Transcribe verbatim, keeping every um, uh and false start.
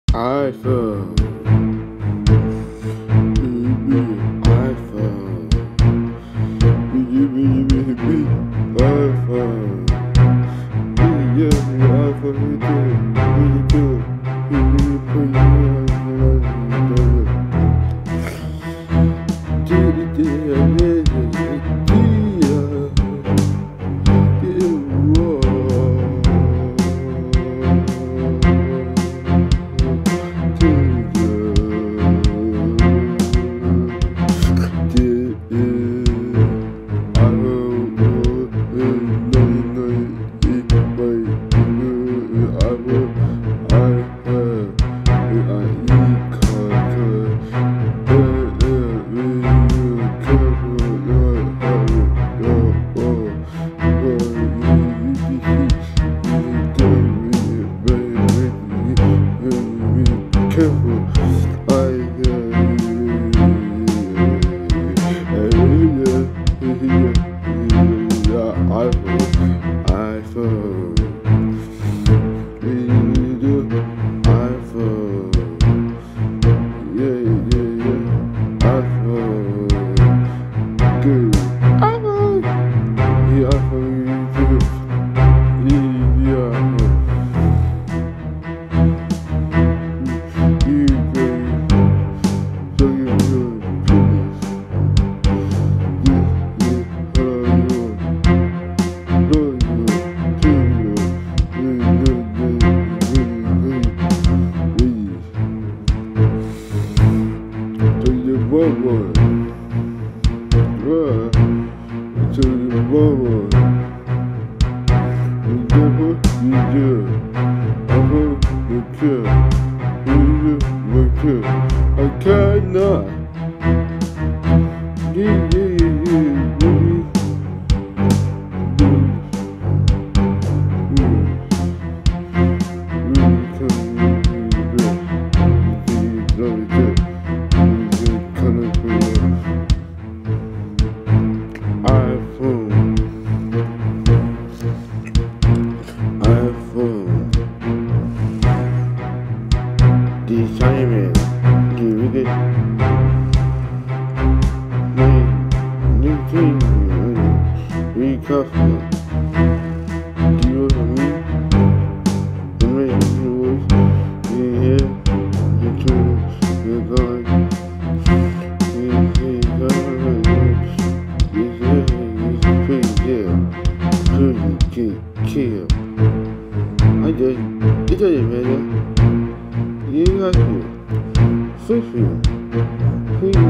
iPhone. iPhone. iPhone. Yeah, iPhone. I cannot. Yeah, yeah, yeah, yeah, baby. iPhone. iPhone. Design. Give it. New thing. Be careful. Do you know what I mean? The main rules. Yeah, yeah. You too. You're going. Yeah, yeah, yeah. Pretty get killed. I just, it doesn't matter. You got to. Fish you.